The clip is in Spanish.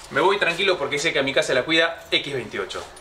Me voy tranquilo porque sé que a mi casa la cuida X28.